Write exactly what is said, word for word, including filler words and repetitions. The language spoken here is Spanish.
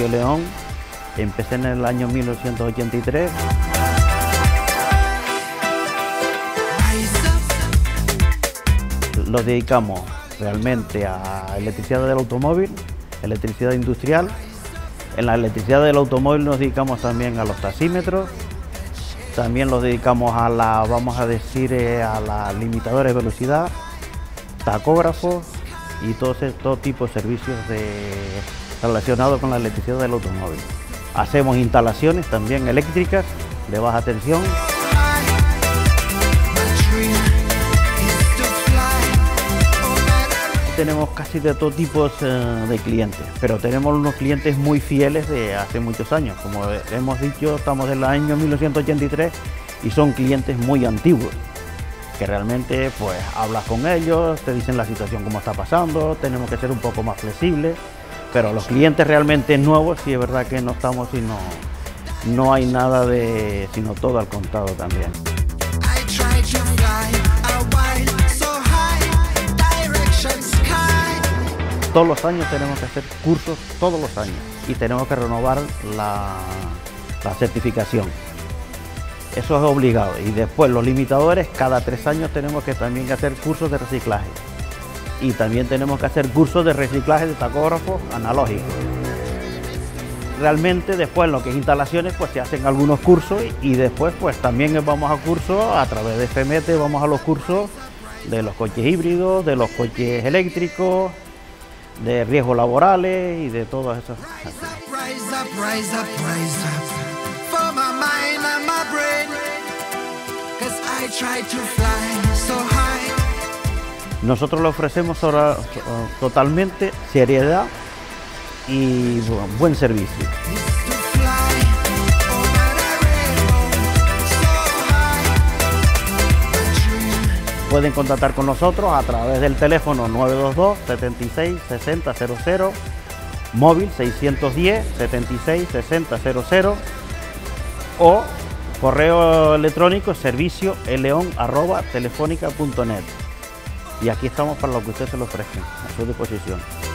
de León. Empecé en el año mil novecientos ochenta y tres. Los dedicamos realmente a electricidad del automóvil, electricidad industrial. En la electricidad del automóvil nos dedicamos también a los taxímetros, también los dedicamos a la, vamos a decir, eh, a la limitadores de velocidad, tacógrafos y todo, todo tipo de servicios de, relacionados con la electricidad del automóvil. Hacemos instalaciones también eléctricas de baja tensión. Tenemos casi de todo tipo de clientes, pero tenemos unos clientes muy fieles de hace muchos años. Como hemos dicho, estamos en el año mil novecientos ochenta y tres y son clientes muy antiguos, que realmente pues hablas con ellos, te dicen la situación cómo está pasando, tenemos que ser un poco más flexibles, pero los clientes realmente nuevos sí es verdad que no estamos y no, no hay nada de, sino todo al contado también. Todos los años tenemos que hacer cursos, todos los años, y tenemos que renovar la, la certificación. Eso es obligado. Y después los limitadores, cada tres años tenemos que también hacer cursos de reciclaje. Y también tenemos que hacer cursos de reciclaje de tacógrafos analógicos. Realmente después en lo que es instalaciones pues se hacen algunos cursos y después pues también vamos a cursos a través de F M E T, vamos a los cursos de los coches híbridos, de los coches eléctricos, de riesgos laborales y de todas esas. Nosotros le ofrecemos ahora totalmente seriedad y buen servicio. Pueden contactar con nosotros a través del teléfono nueve dos dos, setenta y seis, sesenta, cero cero, móvil seiscientos diez, setenta y seis, sesenta, cero cero o correo electrónico servicio eleon arroba telefónica punto net. Y aquí estamos para lo que usted se lo ofrezca, a su disposición.